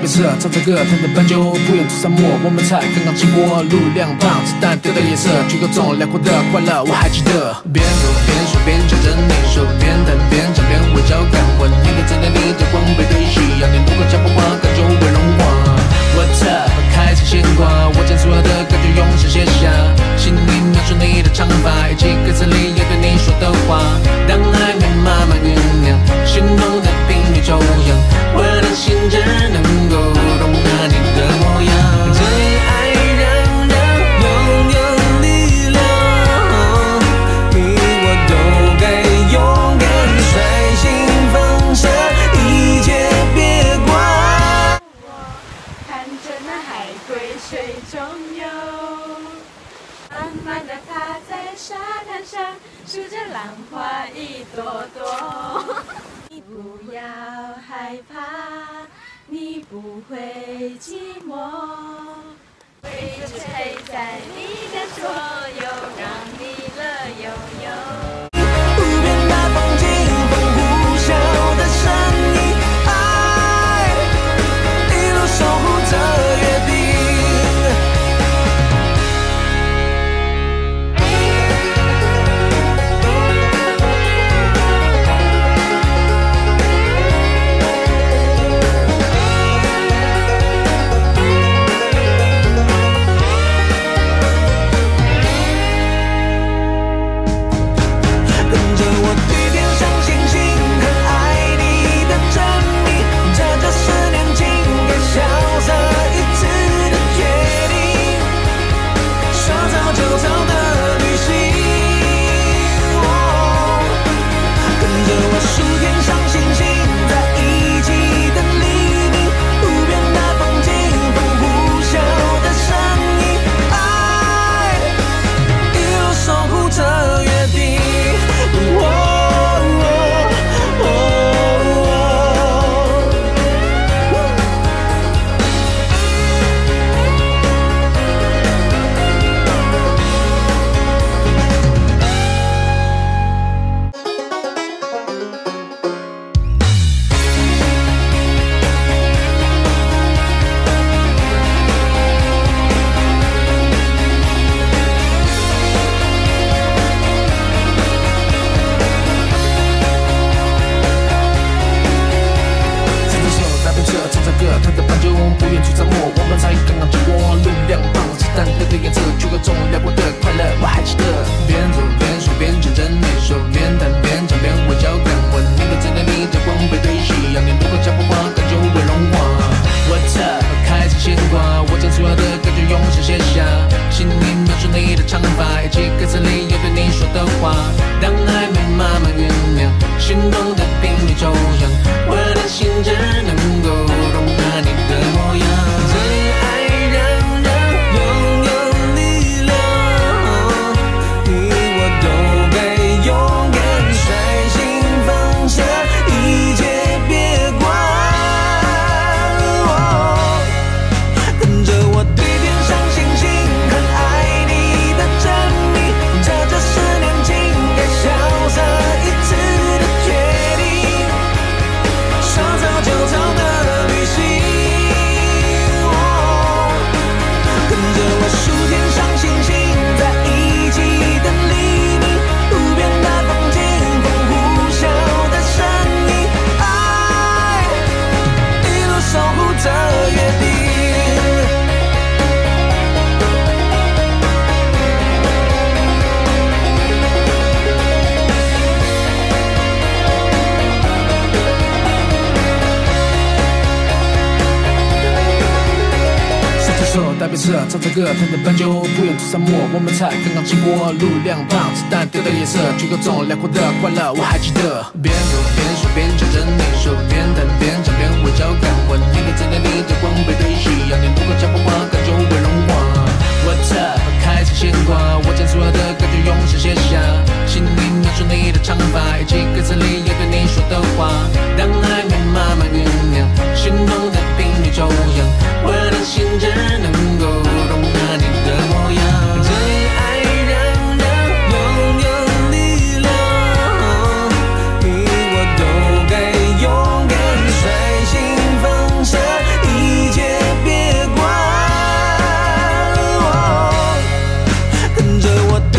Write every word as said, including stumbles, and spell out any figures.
别侧，朝这个他的斑鸠，不远处沙漠，我们才刚刚经过，路两旁子弹丢的颜色，举高中辽阔的快乐，我还记得。边走边说边牵着你手，边弹边唱边微笑感吻，你的真的你的光背对夕阳，你如果讲不话，感觉会融化。What's up？ 开始牵挂，我将所有的感觉用手写下，心里描述你的长发，以及歌词里要对你说的话。当暧昧慢慢酝酿，心动的频率抽样，我的心只能够容纳你的模样。真爱让人拥有力量，你我都该勇敢率性放下一切别管。 看着那海龟水中游，慢慢地踏在沙滩上，数着浪花一朵朵。你不要害怕，你不会寂寞，我一直陪在你的左右，让你乐悠悠。 无边大风景，风呼啸的声音，爱一路守护着约定。大别侧，朝这个他的斑鸠，不远处沙漠，我们才刚刚经过，路两旁子弹丢的颜色，举高中辽阔的快乐，我还记得。边走边说边牵着你手，边弹边唱边微笑感吻，你的真的你的光背对夕阳，你如果讲不话，感觉会融化。What's up？ 开始牵挂，我将所有的感觉用手写下，心里描述你的长发，以及歌词里要对你说的话。当暧昧慢慢酝酿，心动的频率抽样，我的心只能够容纳你的模样。真爱让人拥有力量，你我都该勇敢率性放下一我